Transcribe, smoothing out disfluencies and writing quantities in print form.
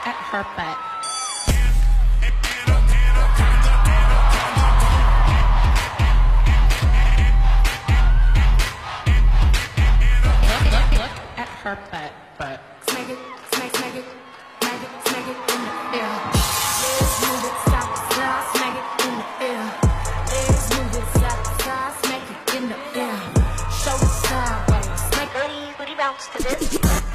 at her butt. Look at her butt. Smack it, smack it, smack it in the air. Legs move it side to side, smack it in the air. Legs move it side to side, smack it in the air. Shoulder sideways, smack it, booty bounce to this.